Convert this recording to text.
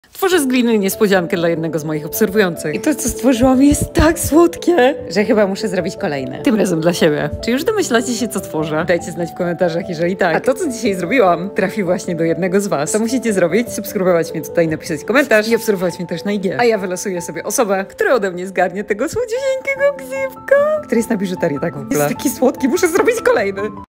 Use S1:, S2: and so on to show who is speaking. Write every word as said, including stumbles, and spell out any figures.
S1: Tworzę z gliny niespodziankę dla jednego z moich obserwujących. I to, co stworzyłam, jest tak słodkie, że chyba muszę zrobić kolejne. Tym razem dla siebie. Czy już domyślacie się, co tworzę? Dajcie znać w komentarzach, jeżeli tak. A to, co dzisiaj zrobiłam, trafi właśnie do jednego z was. Co musicie zrobić? Subskrybować mnie tutaj, napisać komentarz i obserwować mnie też na I G. A ja wylosuję sobie osobę, która ode mnie zgarnie tego słodziusieńkiego gzywka, który jest na biżuterię, tak w ogóle. Jest taki słodki, muszę zrobić kolejny.